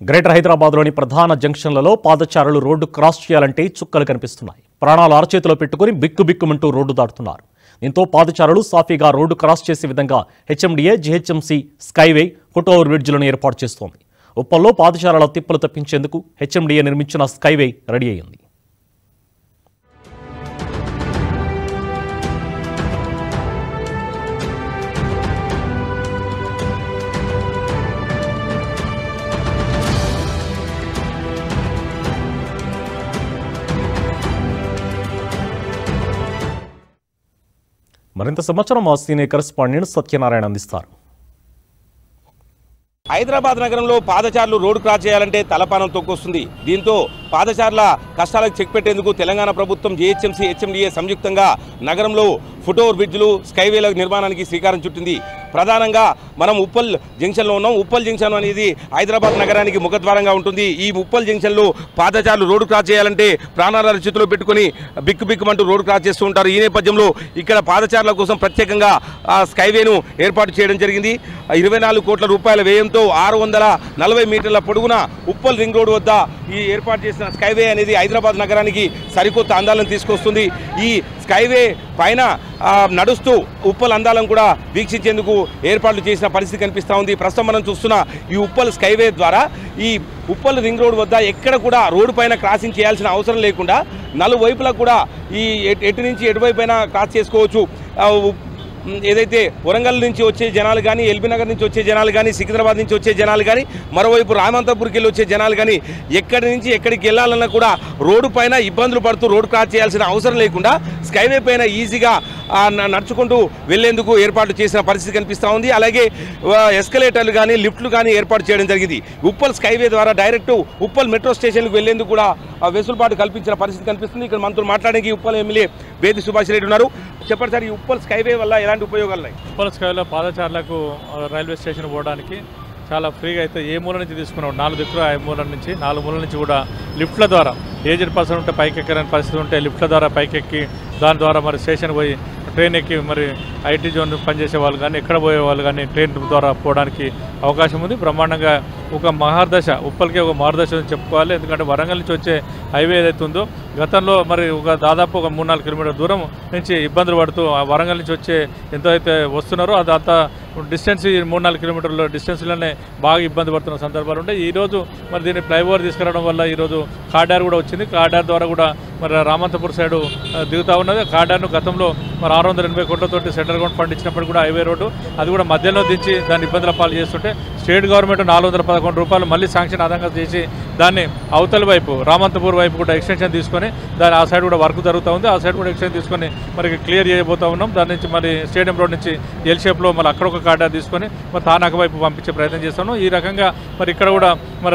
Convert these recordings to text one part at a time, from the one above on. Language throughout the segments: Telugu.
గ్రేటర్ హైదరాబాద్లోని ప్రధాన జంక్షన్లలో పాదచారులు రోడ్డు క్రాస్ చేయాలంటే చుక్కలు కనిపిస్తున్నాయి. ప్రాణాలు అరచేతిలో పెట్టుకుని బిక్కుబిక్కుమంటూ రోడ్డు దాటుతున్నారు. దీంతో పాదచారులు సాఫీగా రోడ్డు క్రాస్ చేసే విధంగా HMDA, GHMC skyway foot over బ్రిడ్జ్లను ఏర్పాటు చేస్తోంది. ఉప్పల్లో పాదచారుల తిప్పలు తప్పించేందుకు HMDA నిర్మించిన స్కైవే రెడీ అయింది. మరింత సమాచారం మా సీనియర్ కరెస్పాండెంట్ సత్యనారాయణ అందిస్తారు. హైదరాబాద్ నగరంలో పాదచారులు రోడ్డు క్రాస్ చేయాలంటే తలపానం తొక్కొస్తుంది. దీంతో పాదచారుల కష్టాలకు చెక్ పెట్టేందుకు తెలంగాణ ప్రభుత్వం GHMC, HMDA సంయుక్తంగా నగరంలో ఫుట్ ఓవర్ బ్రిడ్జ్లు, స్కైవేల నిర్మాణానికి శ్రీకారం చుట్టింది. ప్రధానంగా మనం ఉప్పల్ జంక్షన్లో ఉన్నాం. ఉప్పల్ జంక్షన్ అనేది హైదరాబాద్ నగరానికి ముఖద్వారంగా ఉంటుంది. ఈ ఉప్పల్ జంక్షన్లో పాదచారులు రోడ్డు క్రాస్ చేయాలంటే ప్రాణాల చేతిలో పెట్టుకుని బిక్కుబిక్కుమంటూ రోడ్డు క్రాస్ చేస్తూ ఉంటారు. ఈ నేపథ్యంలో ఇక్కడ పాదచారుల కోసం ప్రత్యేకంగా స్కైవేను ఏర్పాటు చేయడం జరిగింది. 24 కోట్ల రూపాయల వ్యయంతో 640 మీటర్ల పొడుగున ఉప్పల్ రింగ్ రోడ్ వద్ద ఈ ఏర్పాటు చేసిన స్కైవే అనేది హైదరాబాద్ నగరానికి సరికొత్త అందాలను తీసుకొస్తుంది. ఈ స్కైవే పైన నడుస్తూ ఉప్పల్ అందాలను కూడా వీక్షించేందుకు ఏర్పాట్లు చేసిన పరిస్థితి కనిపిస్తూ ఉంది. ప్రస్తుతం మనం చూస్తున్న ఈ ఉప్పల్ స్కైవే ద్వారా ఈ ఉప్పల్ రింగ్ రోడ్ వద్ద ఎక్కడ కూడా రోడ్డు పైన క్రాసింగ్ చేయాల్సిన అవసరం లేకుండా నలువైపులా కూడా ఈ ఎటు నుంచి ఎటువైపైనా క్రాస్ చేసుకోవచ్చు. ఏదైతే వరంగల్ నుంచి వచ్చే జనాలు కానీ, ఎల్బీనగర్ నుంచి వచ్చే జనాలు కానీ, సికింద్రాబాద్ నుంచి వచ్చే జనాలు కానీ, మరోవైపు రామంతపూర్కి వెళ్ళి వచ్చే జనాలు కానీ ఎక్కడి నుంచి ఎక్కడికి వెళ్ళాలన్నా కూడా రోడ్డు పైన ఇబ్బందులు పడుతూ రోడ్డు క్రాస్ చేయాల్సిన అవసరం లేకుండా స్కైవే పైన ఈజీగా నడుచుకుంటూ వెళ్లేందుకు ఏర్పాటు చేసిన పరిస్థితి కనిపిస్తూ ఉంది. అలాగే ఎస్కలేటర్లు కానీ, లిఫ్ట్లు కానీ ఏర్పాటు చేయడం జరిగింది. ఉప్పల్ స్కైవే ద్వారా డైరెక్ట్ ఉప్పల్ మెట్రో స్టేషన్కి వెళ్లేందుకు కూడా వెసులుబాటు కల్పించిన పరిస్థితి కనిపిస్తుంది. ఇక్కడ మనతో మాట్లాడడానికి ఉప్పల్ ఎమ్మెల్యే బేది సుభాష్ రెడ్డి ఉన్నారు. చెప్పండి సార్, ఈ ఉప్పల్ స్కైవే వల్ల ఎలాంటి ఉపయోగాలు ఉన్నాయి? ఉప్పల్ స్కైవేలో పాదచారులకు రైల్వే స్టేషన్ పోవడానికి చాలా ఫ్రీగా అయితే ఏ మూల నుంచి తీసుకున్నాం, 4 దిక్కులు 5 మూల నుంచి 4 మూల నుంచి కూడా లిఫ్ట్ల ద్వారా ఏజ్డ్ పర్సన్ ఉంటే పైకి ఎక్కరని పరిస్థితి ఉంటే లిఫ్ట్ల ద్వారా పైకెక్కి దాని ద్వారా మరి స్టేషన్ పోయి ట్రైన్ ఎక్కి మరి IT జోన్ పనిచేసే వాళ్ళు కానీ ఎక్కడ పోయే వాళ్ళు కానీ ట్రైన్ ద్వారా పోవడానికి అవకాశం ఉంది. బ్రహ్మాండంగా ఒక మహార్దశ, ఉప్పల్కి ఒక మహార్దశ అని చెప్పుకోవాలి. ఎందుకంటే వరంగల్ నుంచి వచ్చే హైవే ఏదైతే ఉందో గతంలో మరి దాదాపు ఒక 3-4 కిలోమీటర్ల దూరం నుంచి ఇబ్బందులు పడుతూ ఆ వరంగల్ నుంచి వచ్చే ఎంత అయితే వస్తున్నారో అదంతా డిస్టెన్స్ 3-4 కిలోమీటర్ల డిస్టెన్స్లోనే బాగా ఇబ్బంది పడుతున్న సందర్భాలు ఉంటాయి. ఈరోజు మరి దీన్ని ఫ్లైఓవర్ తీసుకురావడం వల్ల ఈరోజు కాడార్ కూడా వచ్చింది. కాడార్ ద్వారా కూడా మరి రామంతపూర్ సైడు దిగుతూ ఉన్నది. కాడార్ను గతంలో మరి 680 కోట్లతోటి సెంట్రల్ గవర్నమెంట్ ఫండ్ ఇచ్చినప్పుడు కూడా హైవే రోడ్డు అది కూడా మధ్యలో దించి దాన్ని ఇబ్బందుల పాలు చేస్తుంటే స్టేట్ గవర్నమెంట్ 411 రూపాయలు మళ్ళీ శాంక్షన్ ఆదంగా చేసి దాన్ని అవతల వైపు రామంతపూర్ వైపు కూడా ఎక్స్టెన్షన్ తీసుకొని దాని ఆ సైడ్ కూడా వర్క్ జరుగుతూ ఉంది. ఆ సైడ్ కూడా ఎక్స్టెన్షన్ తీసుకొని మరి క్లియర్ చేయబోతూ ఉన్నాం. దాని నుంచి మరి స్టేడియం రోడ్ నుంచి ఎల్ షేప్లో మరి అక్కడ ఒక కాడార్ తీసుకొని మరి తానాక వైపు పంపించే ప్రయత్నం చేస్తాను. ఈ రకంగా మరి ఇక్కడ కూడా మరి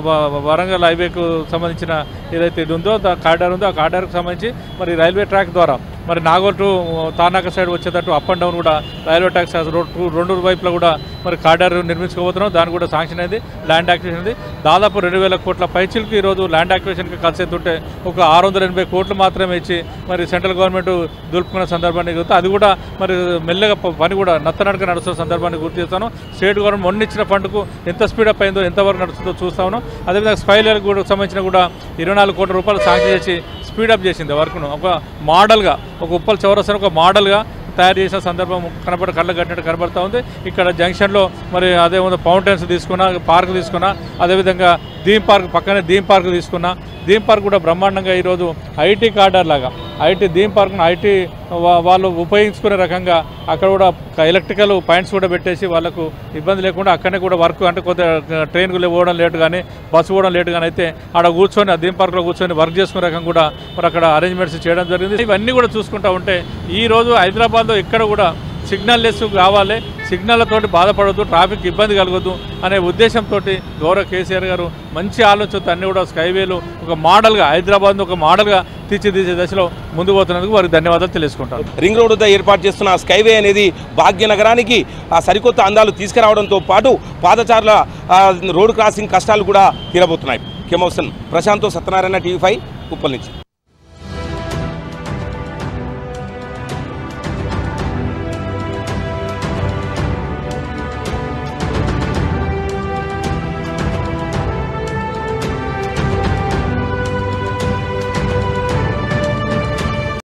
వరంగల్ హైవేకు సంబంధించిన ఏదైతే ఇది ఉందో కాడార్ ఉందో ఆ కాడార్కు సంబంధించి మరి రైల్వే ట్రాక్ ద్వారా మరి నాగోల్ టు తానాక సైడ్ వచ్చేటట్టు అప్ అండ్ డౌన్ కూడా రైల్వే ట్రాక్స్ రెండు వైపులా కూడా మరి కాడార్ నిర్మించుకోబోతున్నాం. దానికి కూడా శాంక్షన్ అయింది, ల్యాండ్ యాక్విజిషన్ ఉంది. దాదాపు 2000 కోట్ల పైచిలకు ఈరోజు ల్యాండ్ యాక్విజిషన్కి కలిసి ఎత్తుంటే ఒక 680 కోట్లు మాత్రమే ఇచ్చి మరి సెంట్రల్ గవర్నమెంట్ దులుపుకున్న సందర్భాన్ని గుర్తు అది కూడా మరి మెల్లగా పని కూడా నత్తనడక నడుస్తున్న సందర్భాన్ని గుర్తు చేస్తాను. స్టేట్ గవర్నమెంట్ మొన్న ఇచ్చిన ఫండ్కు ఎంత స్పీడప్ అయిందో ఎంతవరకు నడుస్తుందో చూస్తాను. అదేవిధంగా స్కైవేలకు కూడా సంబంధించిన కూడా 24 కోట్ల రూపాయలు శాంక్షన్ చేసి స్పీడప్ చేసింది వర్క్ను. ఒక మోడల్గా ఒక ఉప్పల్ చౌరస్తాను ఒక మోడల్గా తయారు చేసిన సందర్భం కళ్ళ కట్టినట్టు కనబడుతూ ఉంది. ఇక్కడ జంక్షన్లో మరి అదేవిధంగా ఫౌంటైన్స్ తీసుకున్నా, పార్క్ తీసుకున్నా, అదేవిధంగా థీమ్ పార్క్ పక్కనే థీమ్ పార్క్ తీసుకున్నా. థీమ్ పార్క్ కూడా బ్రహ్మాండంగా ఈరోజు IT కాడార్ లాగా థీమ్ పార్క్ను IT వాళ్ళు ఉపయోగించుకునే రకంగా అక్కడ కూడా ఎలక్ట్రికల్ పాయింట్స్ కూడా పెట్టేసి వాళ్ళకు ఇబ్బంది లేకుండా అక్కడనే కూడా వర్క్ అంటే కొద్దిగా ట్రైన్కు పోవడం లేటు కానీ బస్సు పోవడం లేటు కానీ అయితే ఆడ కూర్చొని ఆ థీమ్ పార్క్లో కూర్చొని వర్క్ చేసుకునే రకం కూడా మరి అక్కడ అరేంజ్మెంట్స్ చేయడం జరిగింది. ఇవన్నీ కూడా చూసుకుంటూ ఉంటే ఈరోజు హైదరాబాద్లో ఎక్కడ కూడా సిగ్నల్ లెస్ కావాలి, సిగ్నల్లతోటి బాధపడవద్దు, ట్రాఫిక్ ఇబ్బంది కలగొద్దు అనే ఉద్దేశంతో గౌరవ కేసీఆర్ గారు మంచి ఆలోచనతో అన్ని కూడా స్కైవేలు ఒక మోడల్గా హైదరాబాద్ను ఒక మోడల్గా తీర్చిదిద్దే దశలో ముందు పోతున్నందుకు వారికి ధన్యవాదాలు తెలుసుకుంటారు. రింగ్ రోడ్ వద్ద ఏర్పాటు చేస్తున్న స్కైవే అనేది భాగ్యనగరానికి సరికొత్త అందాలు తీసుకురావడంతో పాటు పాదచారుల రోడ్ క్రాసింగ్ కష్టాలు కూడా తీరబోతున్నాయి. కెమోసన్ ప్రశాంత్ సత్యనారాయణ, TV5 ఉప్పల్ నుంచి.